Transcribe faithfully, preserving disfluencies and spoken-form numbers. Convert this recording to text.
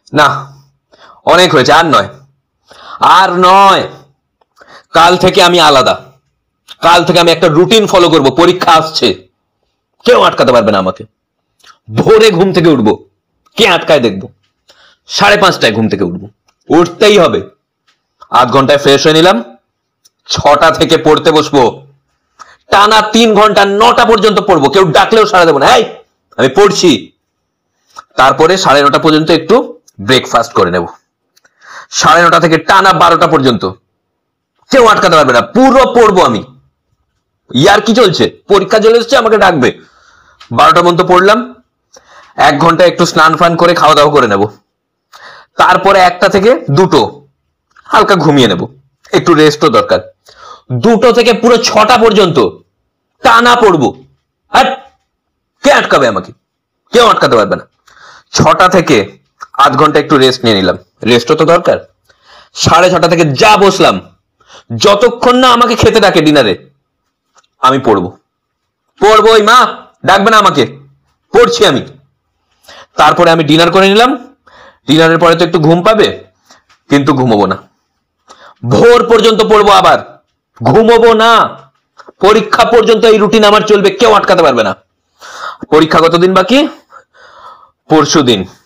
না, অনেক হয়েছে, আর নয়, আর নয়। কাল থেকে আমি আলাদা। কাল থেকে আমি একটা রুটিন ফলো করব। পরীক্ষা আসছে, কেউ আটকাতে পারবে না আমাকে। ভোরে ঘুম থেকে উঠবো, কে আটকায় দেখবো। সাড়ে পাঁচটায় ঘুম থেকে উঠবো, উঠতেই হবে। আধ ঘন্টায় ফ্রেশ হয়ে নিলাম, ছটা থেকে পড়তে বসবো। টানা তিন ঘন্টা নটা পর্যন্ত পড়বো, কেউ ডাকলেও সাড়া দেবো না, এই আমি পড়ছি। তারপরে সাড়ে নটা পর্যন্ত একটু ব্রেকফাস্ট করে নেব। সাড়ে নটা থেকে টানা বারোটা পর্যন্ত কেউ আটকাতে পারবে না, পুরো পড়বো আমি। ইয়ার কি চলছে, পরীক্ষা চলে এসছে, আমাকে ডাকবে। বারোটা পর্যন্ত পড়লাম, এক ঘন্টা একটু স্নান ফান করে খাওয়া দাওয়া করে নেব। তারপরে একটা থেকে দুটো হালকা ঘুমিয়ে নেব, একটু রেস্টও দরকার। দুটো থেকে পুরো ছটা পর্যন্ত টানা পড়বো। আর কে আটকাবে আমাকে, কেউ আটকাতে পারবে না। ছটা থেকে আধ ঘন্টা একটু রেস্ট নিয়ে নিলাম, রেস্টও তো দরকার। সাড়ে ছটা থেকে যা বসলাম, যতক্ষণ না আমাকে খেতে ডাকে ডিনারে, আমি পড়বো। পড়বো, ওই মা ডাকবে না আমাকে, পড়ছি আমি। তারপরে আমি ডিনার করে নিলাম। ডিনারের পরে তো একটু ঘুম পাবে, কিন্তু ঘুমোবো না। ভোর পর্যন্ত পড়বো, আবার ঘুমোবো না। পরীক্ষা পর্যন্ত এই রুটিন আমার চলবে, কেউ আটকাতে পারবে না। পরীক্ষা কতদিন বাকি? পরশু দিন।